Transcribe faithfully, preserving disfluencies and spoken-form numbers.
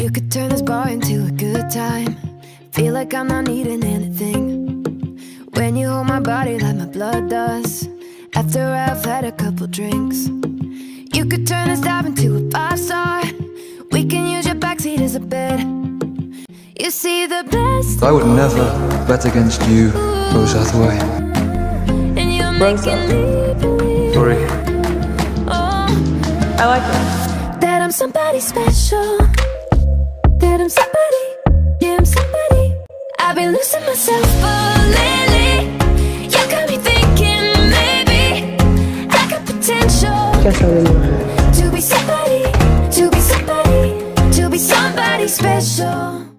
You could turn this bar into a good time. Feel like I'm not needing anything when you hold my body like my blood does after I've had a couple drinks. You could turn this dive into a five star. We can use your backseat as a bed. You see the best. I would never bet against you, Rose Hathaway. And you're Rose making me believe, Sorry. oh, I like it. that I'm somebody special. That I'm somebody, yeah, I'm somebody. I've been losing myself, but lately you got me thinking maybe I got potential Guess I didn't. to be somebody, to be somebody, to be somebody special.